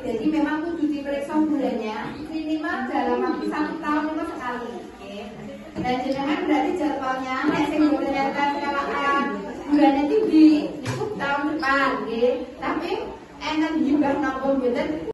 Jadi memang kudu diperiksa bulannya minimal dalam waktu 1 tahun itu sekali. Dan jenengan berarti jadwalnya nek sing bulannya KKN bulannya tinggi itu tahun depan, tapi enten hibah napa mboten